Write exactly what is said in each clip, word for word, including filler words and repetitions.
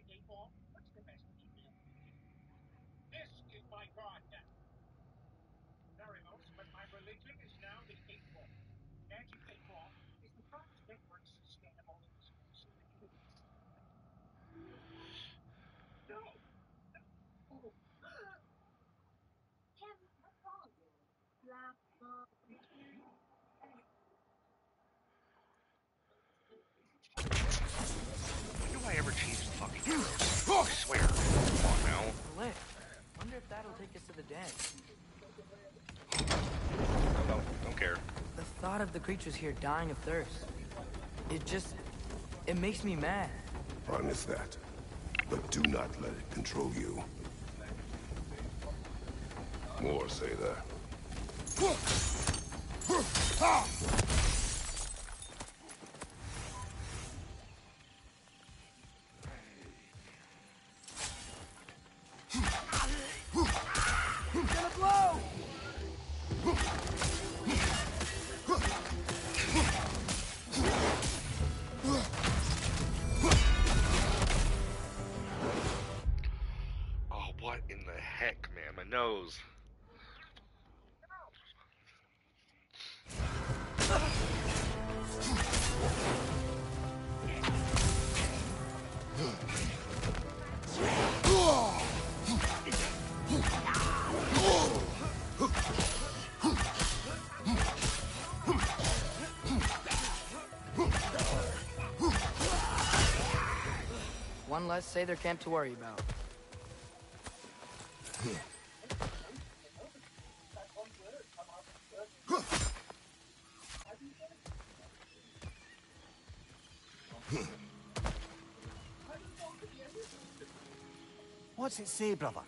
When do I ever change the fucking arrows? I swear. Come on now. Lit. Wonder if that'll take us to the den. Don't, don't care. The thought of the creatures here dying of thirst. It just... it makes me mad. Harness that. But do not let it control you. More say that. Gonna blow! Oh, what in the heck, man? My nose. One less Sather camp to worry about. What's it say, brother?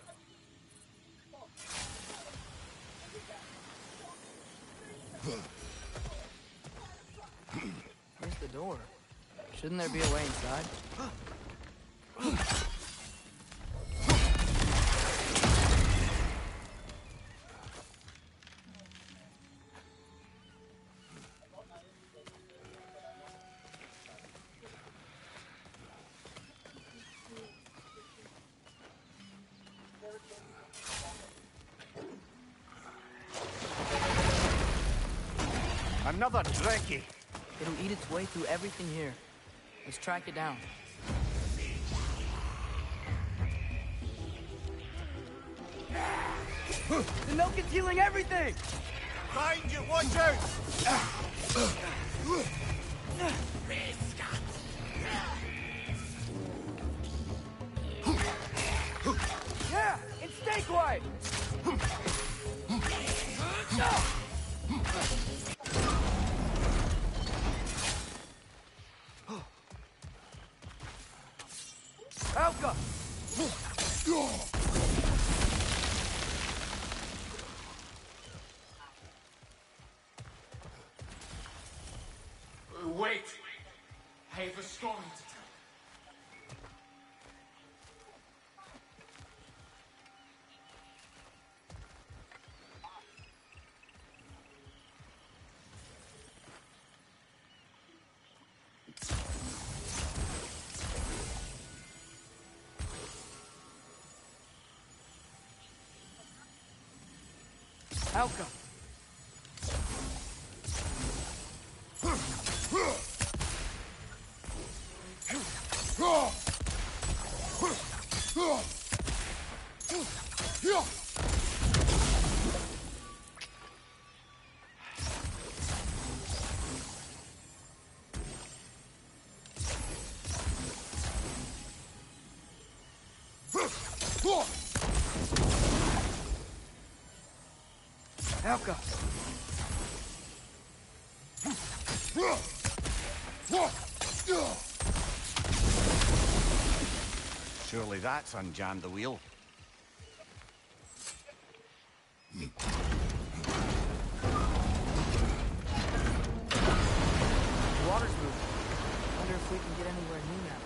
Here's the door. Shouldn't there be a way inside? Another Drekkie. It'll eat its way through everything here. Let's track it down. The milk is healing everything! Find you, watch out! Yeah! And stay quiet! Alka! Wait! I have a story to tell. Alka! Alka! Surely that's unjammed the wheel. The water's moving. Wonder if we can get anywhere new now.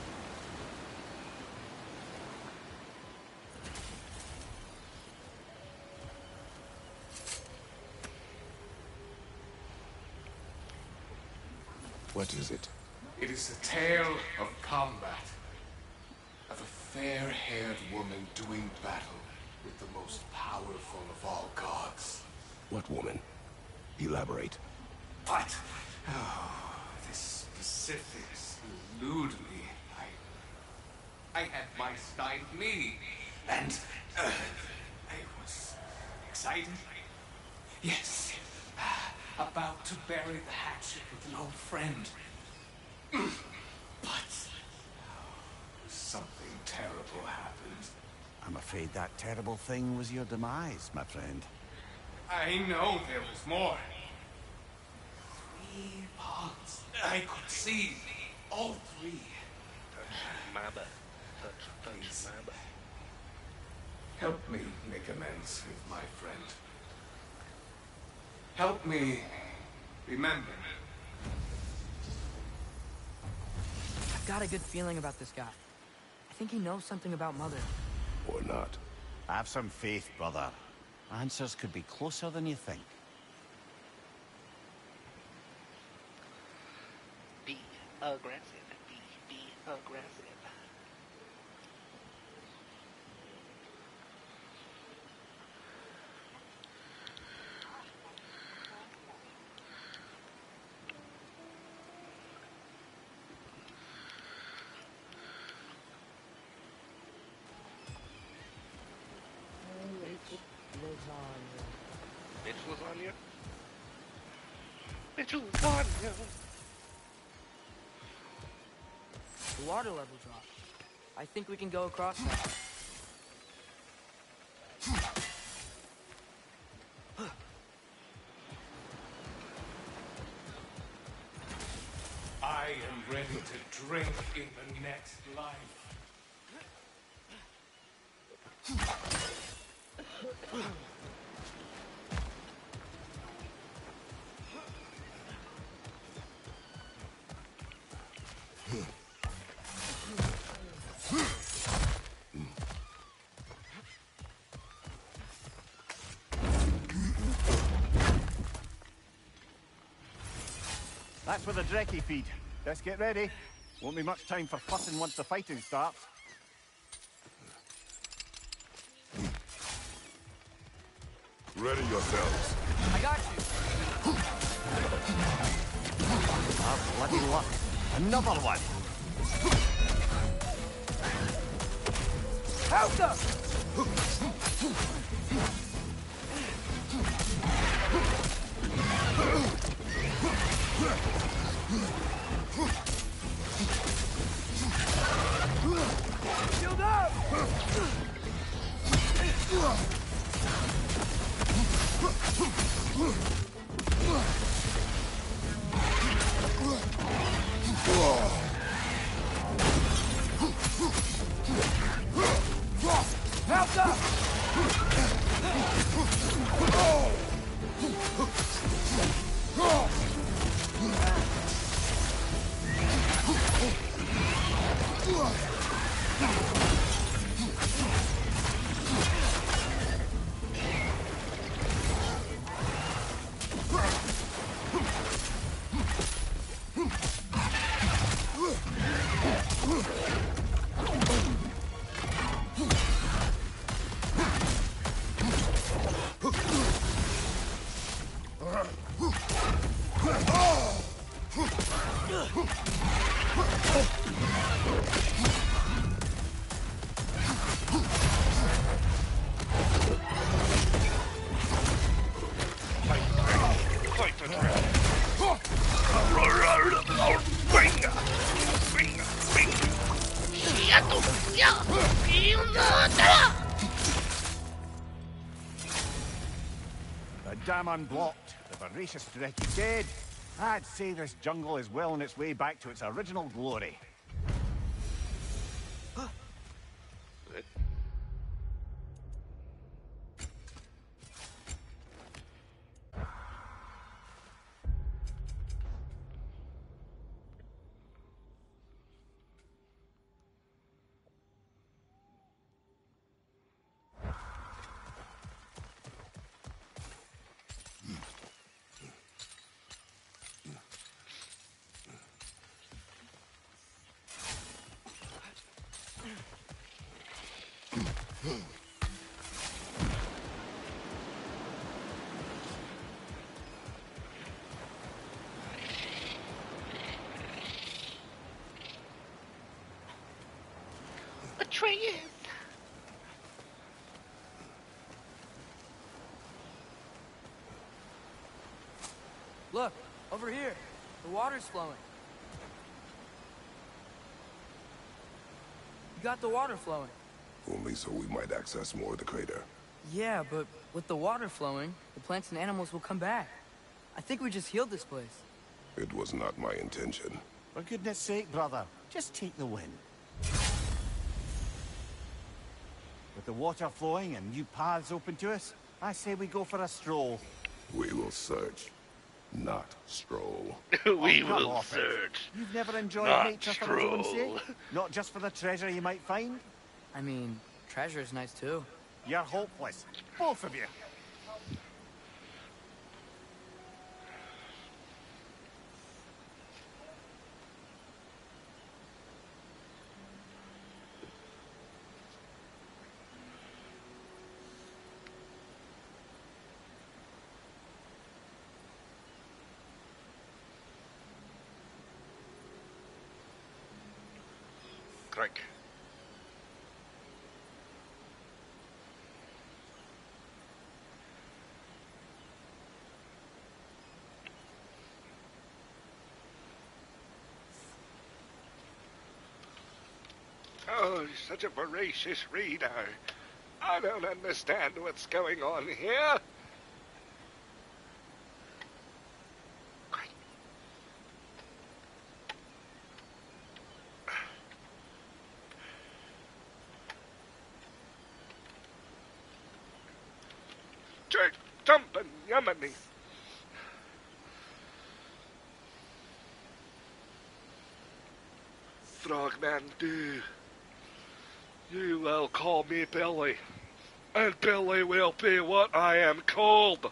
What is it? It is a tale of combat. of a fair-haired woman doing battle with the most powerful of all gods. What woman? Elaborate. What? Oh, the specifics elude me. I... I had my style me, and uh, I was excited. Yes, about to bury the hatchet with an old friend. But something terrible happened. I'm afraid that terrible thing was your demise, my friend. I know there was more. Three pods. I could see all three. My butt. Touch, touch, my butt. Help me make amends with my friend. Help me remember. I've got a good feeling about this guy. I think he knows something about Mother. Or not. Have some faith, brother. Answers could be closer than you think. Be aggressive. Be, be aggressive. Bitch lasagna. Bitch lasagna. The water level dropped. I think we can go across that. I am ready to drink in the next life. That's where the Drekkie feed. Let's get ready. Won't be much time for fussing once the fighting starts. Ready yourselves. I got you. Ah, bloody luck. Another one. Help them! Shield up! Help up! Quite the threat. Venga! Venga! Venga! The dam unblocked. The voracious Drekkie dead. I'd say this jungle is well on its way back to its original glory. Good. Atreus! Look, over here. The water's flowing. You got the water flowing. Only so we might access more of the crater. Yeah, but with the water flowing, the plants and animals will come back. I think we just healed this place. It was not my intention. For goodness sake, brother, just take the win. With the water flowing and new paths open to us, I say we go for a stroll. We will search, not stroll. we Oh, come will off it. search. You've never enjoyed Not nature for its own stroll. sake? Not just for the treasure you might find? I mean, treasure is nice too. You're hopeless. Both of you. Drink. Oh, you're such a voracious reader. I don't understand what's going on here. Jake, jumping, yummy. Frogman, do. You will call me Billy, and Billy will be what I am called.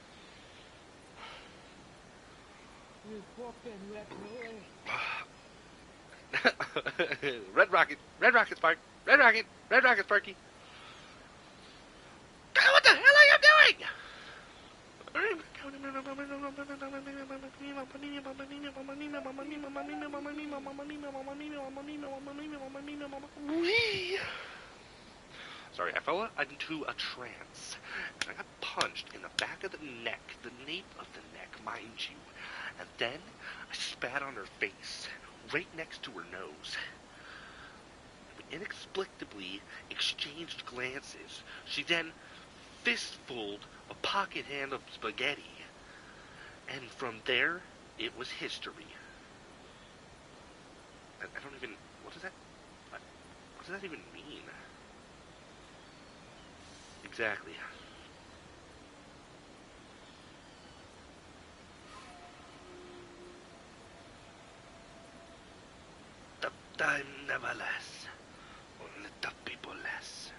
Red Rocket, Red Rocket Spark, Red Rocket, Red Rocket Sparky. What the hell are you doing? Wee. Sorry, I fell into a trance, and I got punched in the back of the neck, the nape of the neck, mind you, and then I spat on her face, right next to her nose. We inexplicably exchanged glances. She then fistfuled a pocket hand of spaghetti, and from there, it was history. I, I don't even, what does that, what does that even mean? Exactly. The time never lasts, only the people last.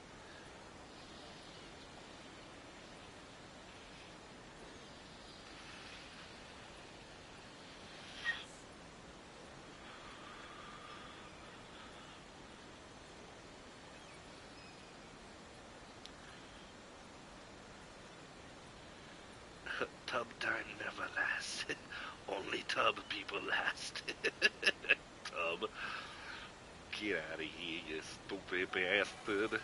Tub time never lasts. Only tub people last. Tub. Get out of here, you stupid bastard.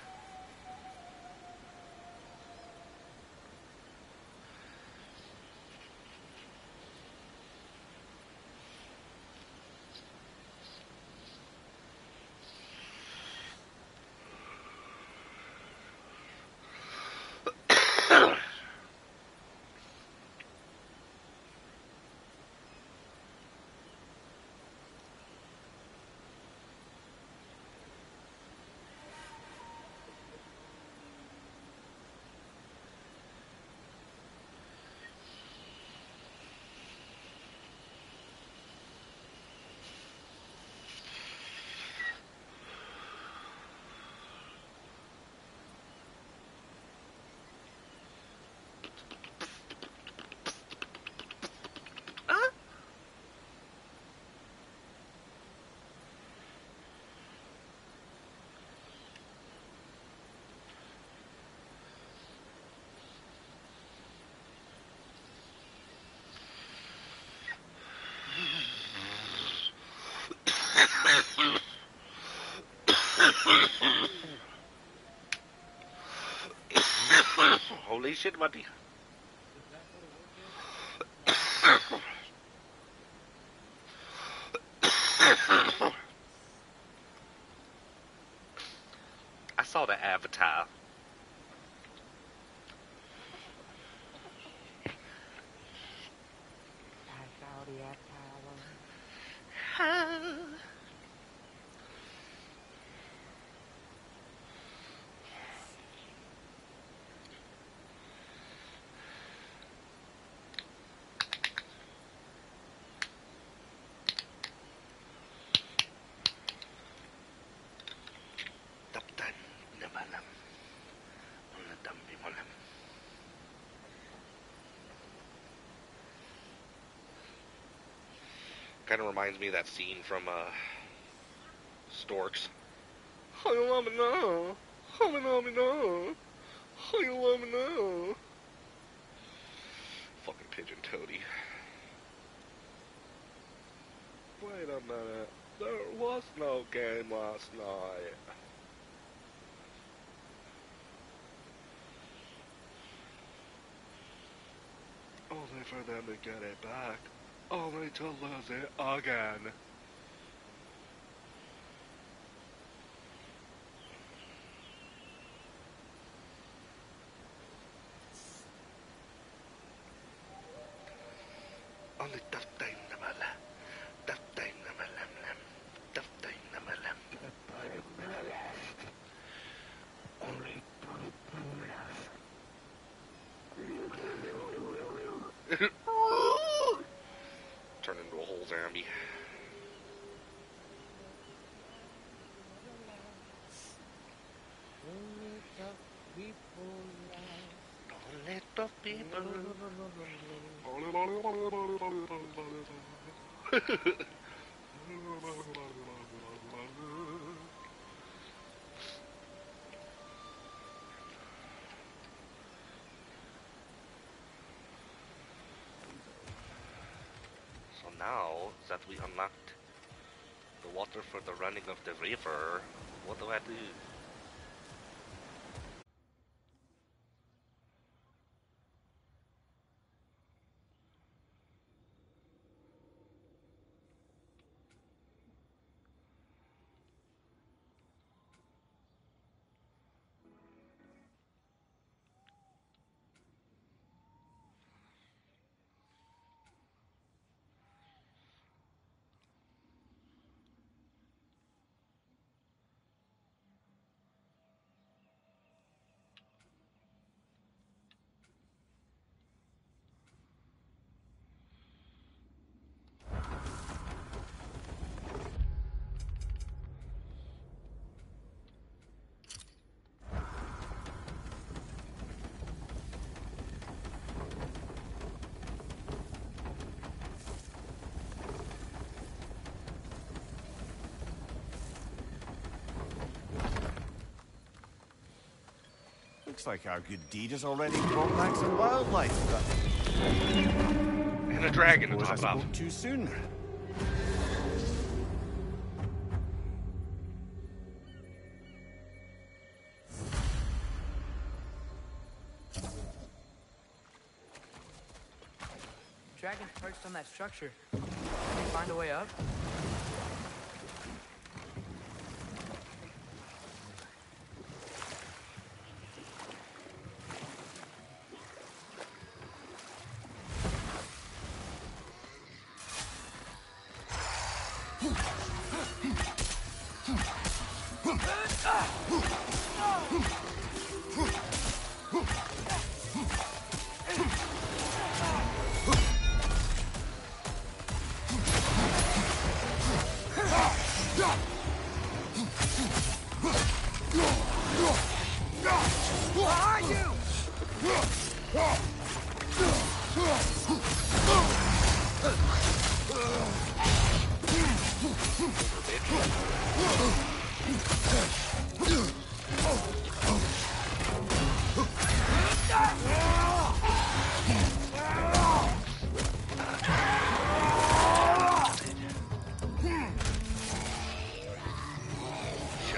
Holy shit, buddy. I saw the Avatar. Kind of reminds me of that scene from uh, Storks. How you love me now? How you love me now? How you love me now? Fucking Pigeon Toady. Wait a minute. There was no game last night. Only for them to get it back. Only to lose it again. Only tough time na mala. Tough time na malam lam. Tough time na malam. Only turn into a whole zombie. Only tough people. So now that we unlocked the water for the running of the river, what do I do? Looks like our good deed has already brought back some wildlife, but... And a dragon to Was I top it off. spoke too soon? Dragon's perched on that structure. Can we find a way up?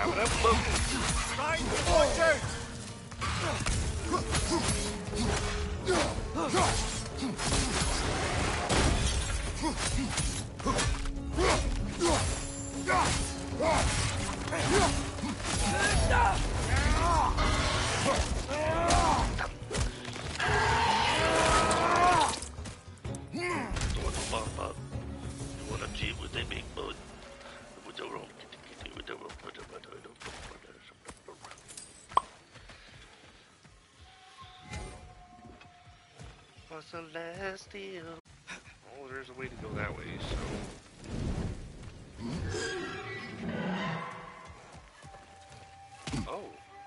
having a boom. Right, watch out! Celestial. Oh, there's a way to go that way, so. Oh.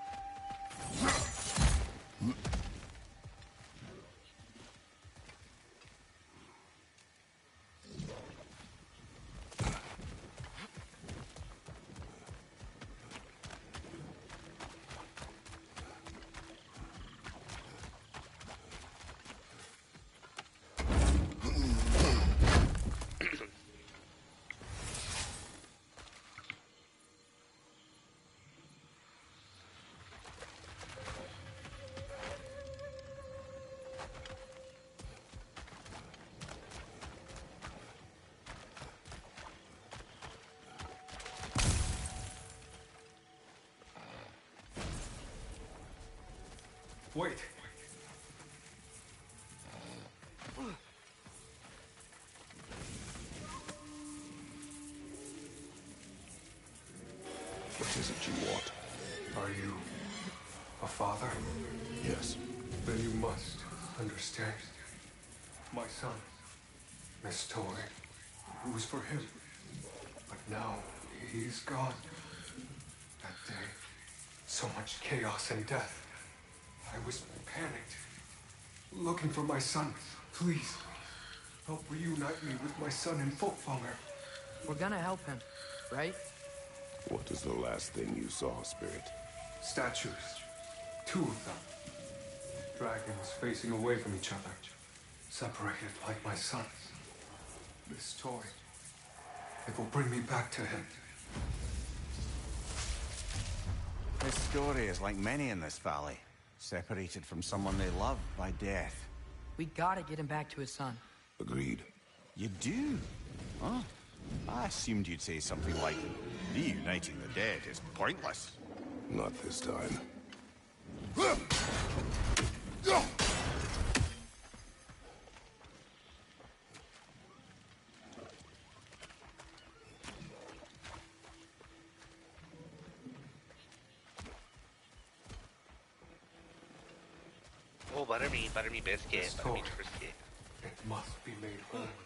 Wait. What is it you want? Are you a father? Yes. Then you must understand. My son, Miss Toy, it was for him. But now he's gone. That day, so much chaos and death. I was panicked, looking for my son. Please, help reunite me with my son in Folkvanger. We're gonna help him, right? What is the last thing you saw, Spirit? Statues. Two of them. Dragons facing away from each other. Separated like my son. This toy. It will bring me back to him. His story is like many in this valley. Separated from someone they love by death. We gotta get him back to his son. Agreed. You do? Huh? I assumed you'd say something like, reuniting the dead is pointless. Not this time. Oh, butter me, butter me biscuit, This butter me toy. biscuit. It must be made whole again.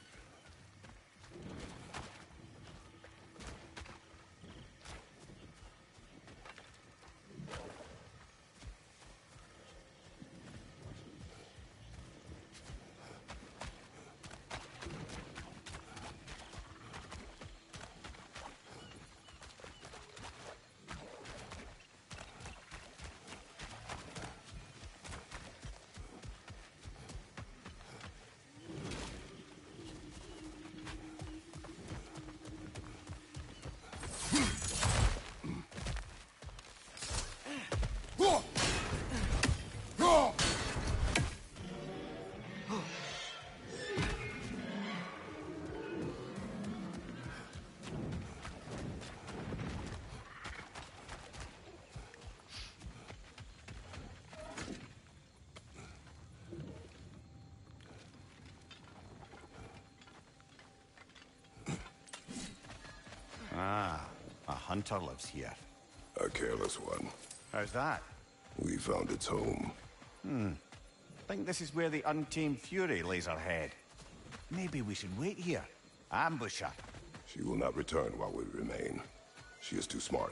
Ah, a hunter lives here. A careless one. How's that? We found its home. Hmm. Think this is where the Untamed Fury lays her head. Maybe we should wait here. Ambush her. She will not return while we remain. She is too smart.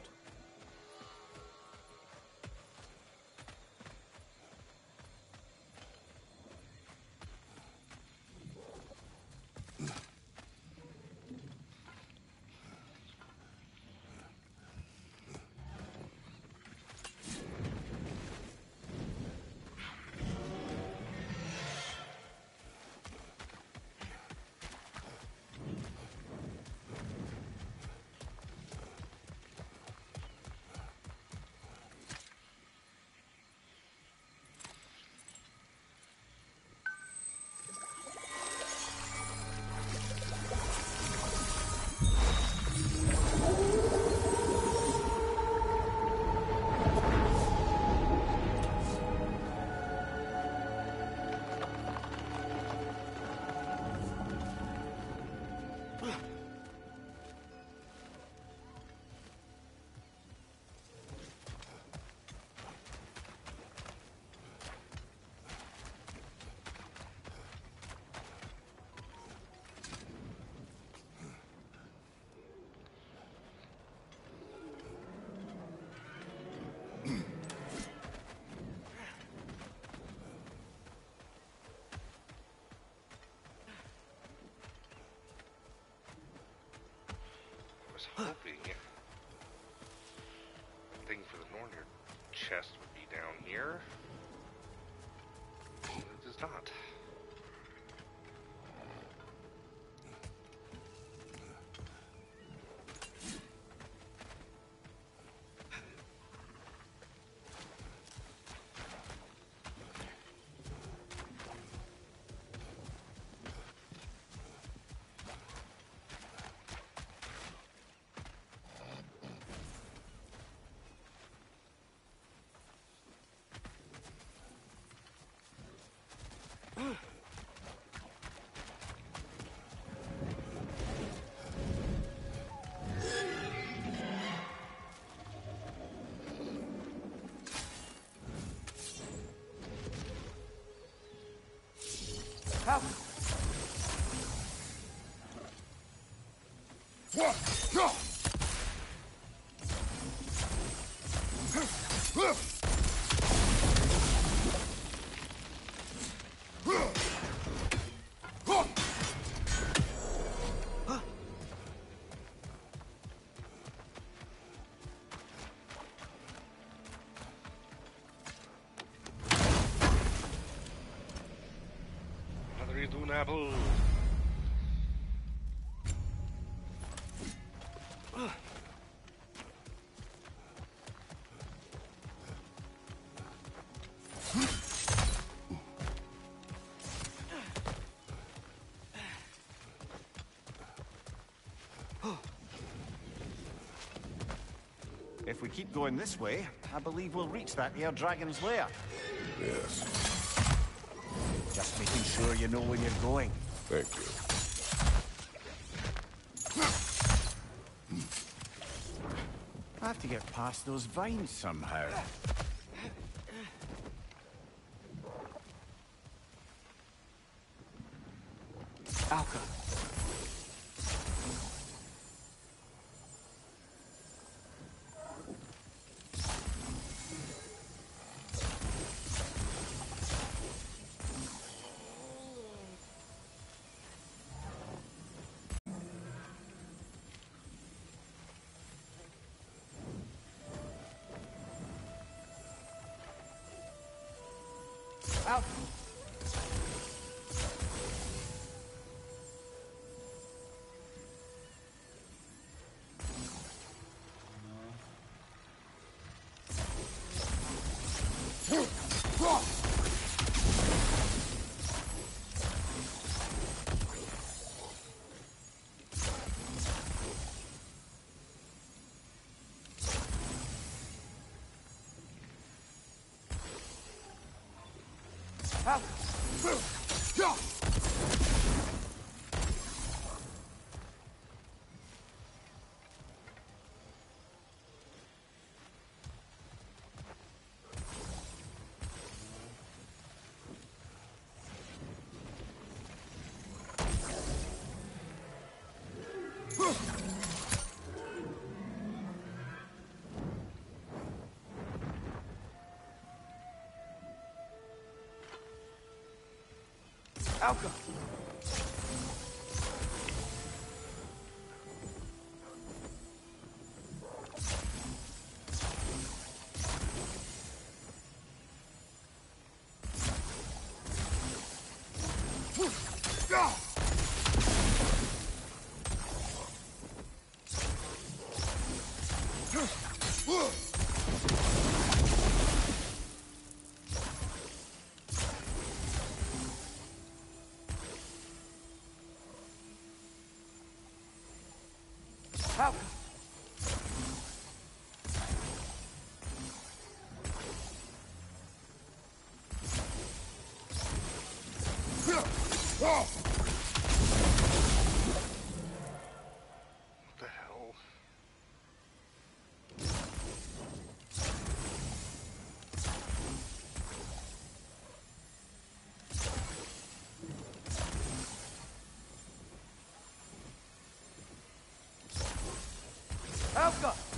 hoping thing for the Nornir chest would be down here. But it is not. How? Another Idun apple. If we keep going this way, I believe we'll reach that air dragon's lair. Yes. Just making sure you know when you're going. Thank you. I have to get past those vines somehow. Alka. Alka. Alka. Alka. What the hell? Alka.